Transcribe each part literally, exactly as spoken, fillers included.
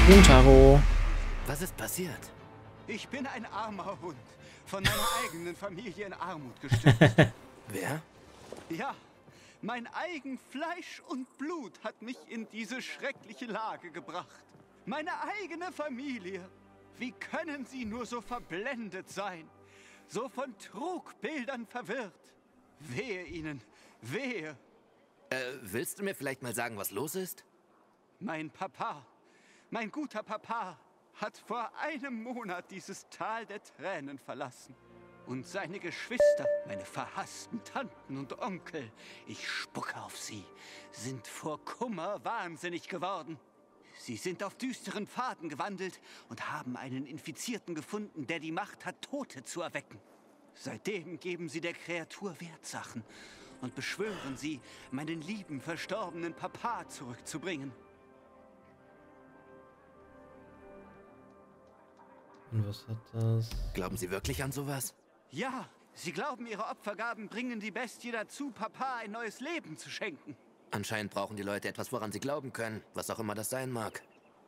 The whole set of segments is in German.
Guten Taro. Was ist passiert? Ich bin ein armer Hund, von meiner eigenen Familie in Armut gestürzt. Wer? Ja, mein eigen Fleisch und Blut hat mich in diese schreckliche Lage gebracht. Meine eigene Familie. Wie können sie nur so verblendet sein? So von Trugbildern verwirrt? Wehe ihnen, wehe. Äh, willst du mir vielleicht mal sagen, was los ist? Mein Papa, mein guter Papa, hat vor einem Monat dieses Tal der Tränen verlassen. Und seine Geschwister, meine verhassten Tanten und Onkel, ich spucke auf sie, sind vor Kummer wahnsinnig geworden. Sie sind auf düsteren Pfaden gewandelt und haben einen Infizierten gefunden, der die Macht hat, Tote zu erwecken. Seitdem geben sie der Kreatur Wertsachen und beschwören sie, meinen lieben, verstorbenen Papa zurückzubringen. Und was hat das? Glauben Sie wirklich an sowas? Ja, sie glauben, ihre Opfergaben bringen die Bestie dazu, Papa ein neues Leben zu schenken. Anscheinend brauchen die Leute etwas, woran sie glauben können, was auch immer das sein mag.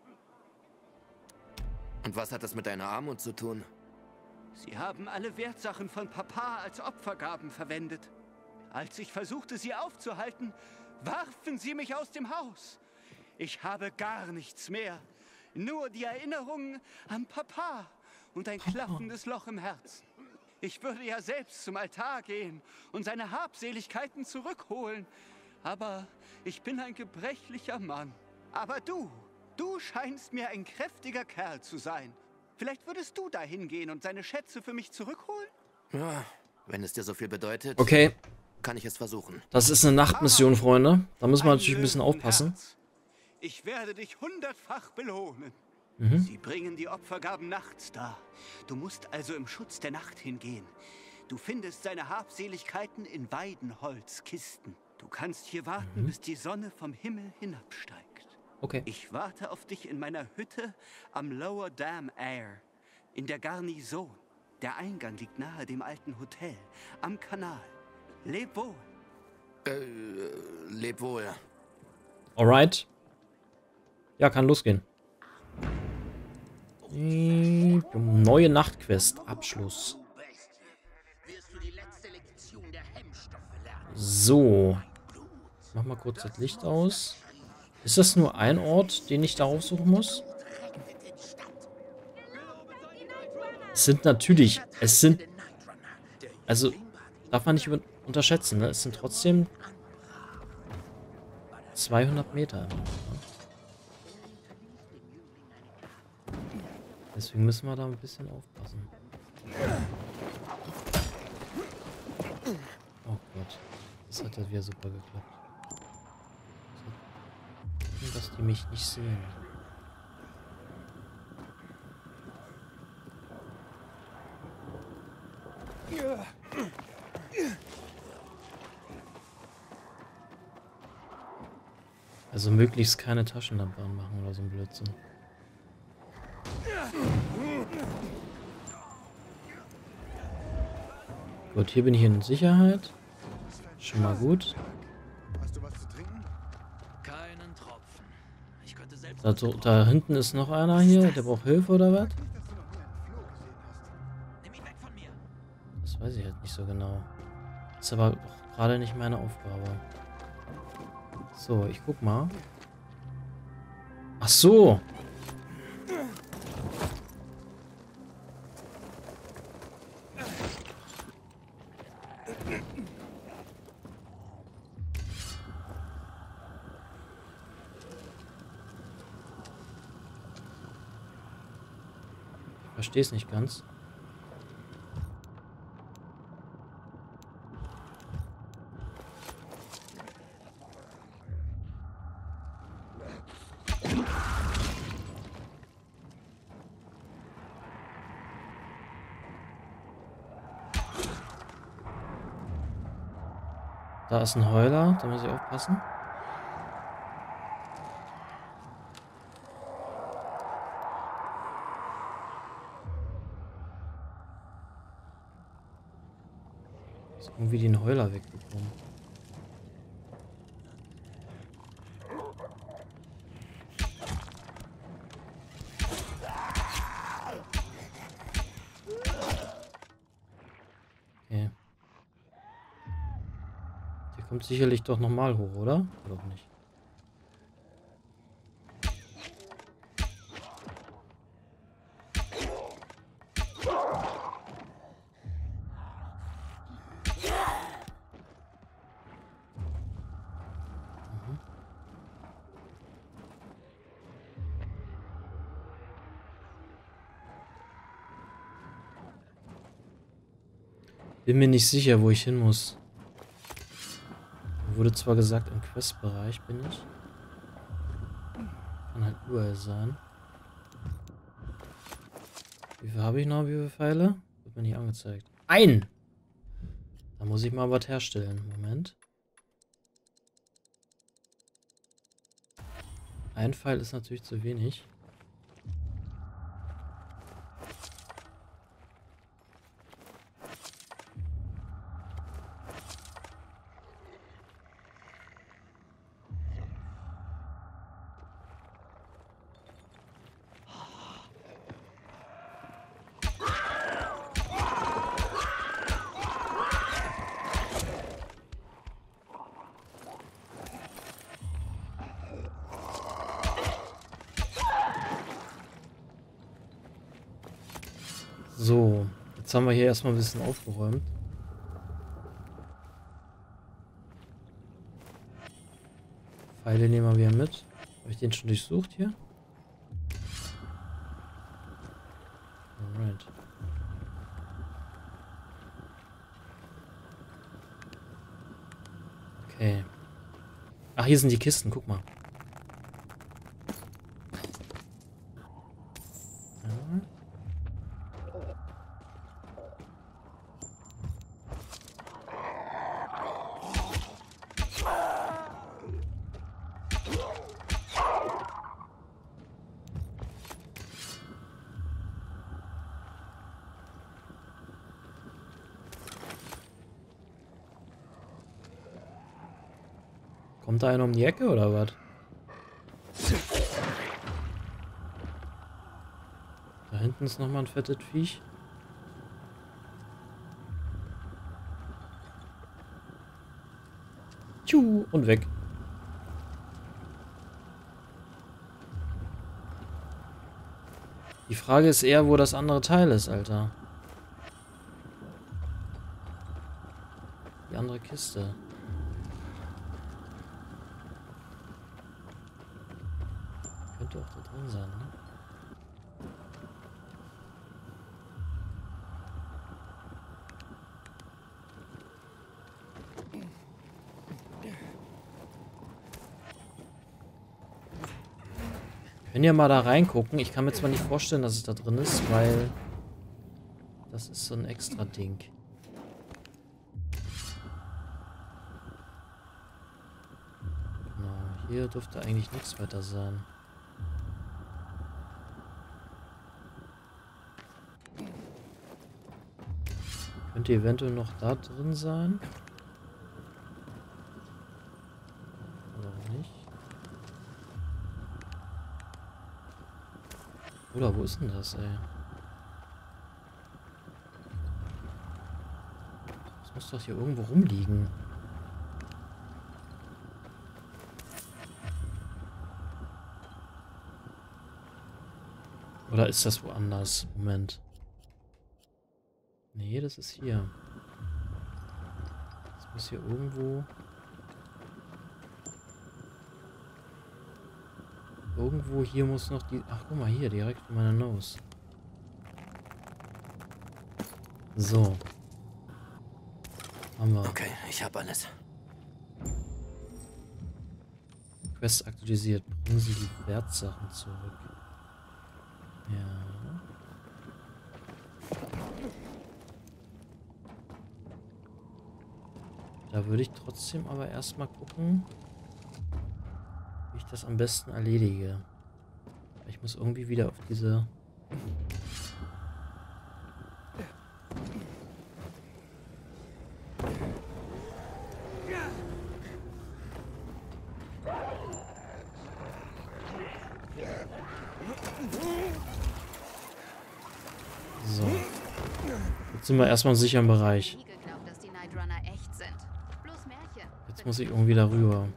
Und was hat das mit deiner Armut zu tun? Sie haben alle Wertsachen von Papa als Opfergaben verwendet. Als ich versuchte, sie aufzuhalten, warfen sie mich aus dem Haus. Ich habe gar nichts mehr. Nur die Erinnerungen an Papa und ein klaffendes Loch im Herzen. Ich würde ja selbst zum Altar gehen und seine Habseligkeiten zurückholen. Aber ich bin ein gebrechlicher Mann. Aber du, du scheinst mir ein kräftiger Kerl zu sein. Vielleicht würdest du dahin gehen und seine Schätze für mich zurückholen? Ja, wenn es dir so viel bedeutet, Okay, kann ich es versuchen. das ist eine Nachtmission, Freunde. Da müssen wir natürlich ein bisschen aufpassen. Löwenherz. Ich werde dich hundertfach belohnen. Mhm. Sie bringen die Opfergaben nachts dar. Du musst also im Schutz der Nacht hingehen. Du findest seine Habseligkeiten in Weidenholzkisten. Du kannst hier warten, Mhm. bis die Sonne vom Himmel hinabsteigt. Okay. Ich warte auf dich in meiner Hütte am Lower Dam Air, in der Garnison. Der Eingang liegt nahe dem alten Hotel, am Kanal. Leb wohl. Äh, leb wohl. Alright. Ja, kann losgehen. Neue Nachtquest. Abschluss. So. Mach mal kurz das Licht aus. Ist das nur ein Ort, den ich darauf suchen muss? Es sind natürlich, es sind, also darf man nicht unterschätzen, ne? Es sind trotzdem zweihundert Meter. Deswegen müssen wir da ein bisschen aufpassen. Oh Gott, das hat ja wieder super geklappt. So, dass die mich nicht sehen. Also möglichst keine Taschenlampe anmachen oder so ein Blödsinn. Gut, hier bin ich in Sicherheit. Schon mal gut. Hast du was zu trinken? Keinen Tropfen. Ich könnte selbst... Da, so, da hinten ist noch einer hier, der braucht Hilfe oder was? Nicht, dass du noch nie einen Floh gesehen hast. Nimm ihn weg von mir. Das weiß ich halt nicht so genau. Ist aber auch gerade nicht meine Aufgabe. So, ich guck mal. Ach so. Ich verstehe es nicht ganz. Da ist ein Heuler, da muss ich aufpassen. Muss irgendwie den Heuler wegbekommen. Okay. Der kommt sicherlich doch nochmal hoch, oder? Oder auch nicht? Mhm. Bin mir nicht sicher, wo ich hin muss. Wurde zwar gesagt, im Questbereich bin ich. Kann halt überall sein. Wie viel habe ich noch? Wie viele Pfeile? Wird mir nicht angezeigt. Ein! Da muss ich mal was herstellen. Moment. Ein Pfeil ist natürlich zu wenig. So, jetzt haben wir hier erstmal ein bisschen aufgeräumt. Pfeile nehmen wir wieder mit. Habe ich den schon durchsucht hier? Alright. Okay. Ach, hier sind die Kisten, guck mal. Ja. Kommt da einer um die Ecke oder was? Da hinten ist nochmal ein fettes Viech. Tschu, und weg. Die Frage ist eher, wo das andere Teil ist, Alter. Die andere Kiste. Könnte auch da drin sein, ne? Wir können ja mal da reingucken. Ich kann mir zwar nicht vorstellen, dass es da drin ist, weil das ist so ein extra Ding. Genau, hier dürfte eigentlich nichts weiter sein. Könnte eventuell noch da drin sein. Oder auch nicht. Oder wo ist denn das, ey? Das muss doch hier irgendwo rumliegen. Oder ist das woanders? Moment. Nee, das ist hier. Das muss hier irgendwo... Irgendwo hier muss noch die... Ach, guck mal hier, direkt vor meiner Nose. So. Haben wir. Okay, ich habe alles. Quest aktualisiert. Bringen Sie die Wertsachen zurück. Ja. Da würde ich trotzdem aber erstmal gucken, wie ich das am besten erledige. Ich muss irgendwie wieder auf diese... So. Jetzt sind wir erstmal im sicheren Bereich. muss ich irgendwie darüber.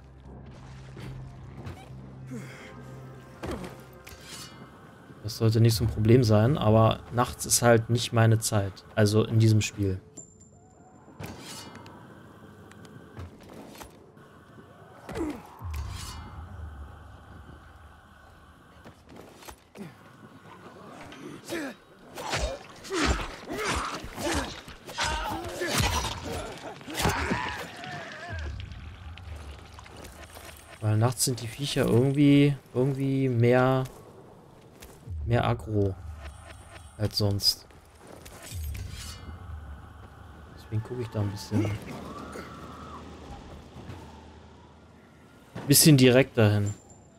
Das sollte nicht so ein Problem sein, aber nachts ist halt nicht meine Zeit. Also in diesem Spiel. Weil nachts sind die Viecher irgendwie, irgendwie mehr, mehr aggro als sonst. Deswegen gucke ich da ein bisschen, bisschen direkt dahin.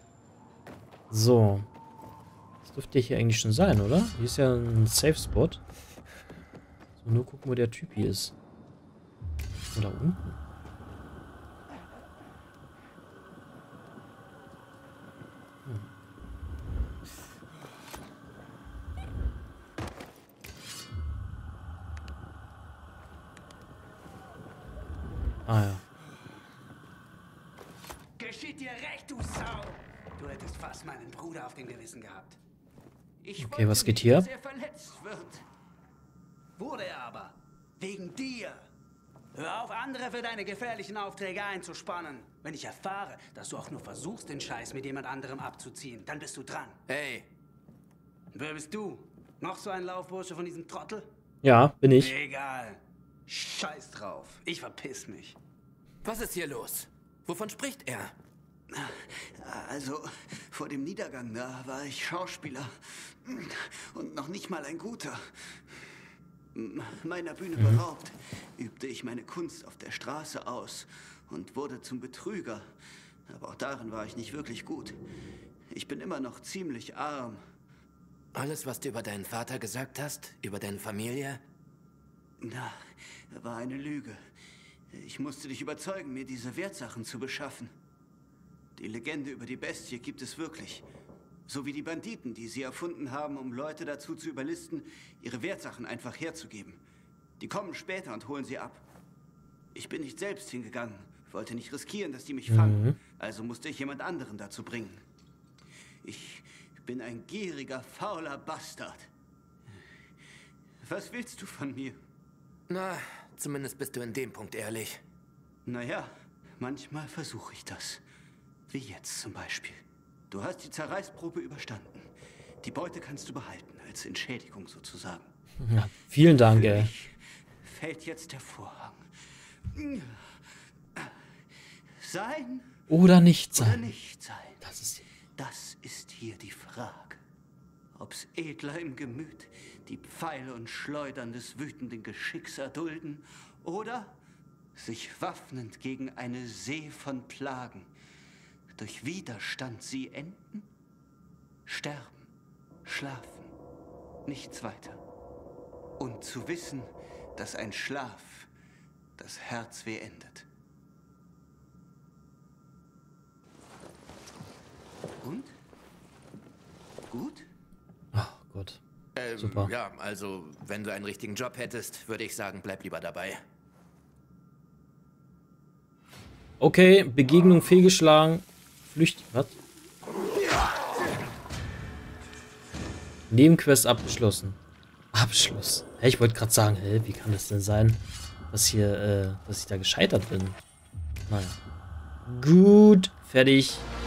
So. Das dürfte hier eigentlich schon sein, oder? Hier ist ja ein Safe-Spot. So, nur gucken, wo der Typ hier ist. Oder unten. Ah ja. Geschieht dir recht, du Sau! Du hättest fast meinen Bruder auf dem Gewissen gehabt. Ich Okay, was wollte geht nicht, hier dass ab? er verletzt wird. Wurde er aber. Wegen dir. Hör auf, andere für deine gefährlichen Aufträge einzuspannen. Wenn ich erfahre, dass du auch nur versuchst, den Scheiß mit jemand anderem abzuziehen, dann bist du dran. Hey, Wer bist du? Noch so ein Laufbursche von diesem Trottel? Ja, bin ich. Egal. Scheiß drauf. Ich verpiss mich. was ist hier los? Wovon spricht er? Also, vor dem Niedergang da war ich Schauspieler. Und noch nicht mal ein guter. Meiner Bühne Mhm. beraubt, übte ich meine Kunst auf der Straße aus und wurde zum Betrüger. Aber auch darin war ich nicht wirklich gut. Ich bin immer noch ziemlich arm. Alles, was du über deinen Vater gesagt hast? Über deine Familie? Na, war eine Lüge. Ich musste dich überzeugen, mir diese Wertsachen zu beschaffen. Die Legende über die Bestie gibt es wirklich. So wie die Banditen, die sie erfunden haben, um Leute dazu zu überlisten, ihre Wertsachen einfach herzugeben. Die kommen später und holen sie ab. Ich bin nicht selbst hingegangen, wollte nicht riskieren, dass die mich fangen. Mhm. Also musste ich jemand anderen dazu bringen. Ich bin ein gieriger, fauler Bastard. Was willst du von mir? Na, zumindest bist du in dem Punkt ehrlich. Naja, manchmal versuche ich das. Wie jetzt zum Beispiel. Du hast die Zerreißprobe überstanden. Die Beute kannst du behalten, als Entschädigung sozusagen. Ja, vielen Dank, Für ey. mich fällt jetzt der Vorhang. Sein Oder nicht oder sein. nicht sein? Das ist... Das ist hier die Frage. Ob's edler im Gemüt die Pfeile und Schleudern des wütenden Geschicks erdulden oder sich waffnend gegen eine See von Plagen durch Widerstand sie enden, sterben, schlafen, nichts weiter. Und zu wissen, dass ein Schlaf das Herzweh endet. Und? Gut? Ach Gott. Ähm, Super. Ja, also, wenn du einen richtigen Job hättest, würde ich sagen, bleib lieber dabei. Okay, Begegnung fehlgeschlagen. Flücht... Was? Nebenquest abgeschlossen. Abschluss. Hä, ich wollte gerade sagen, hä, wie kann das denn sein, dass hier, äh, dass ich da gescheitert bin? Naja. Gut, fertig.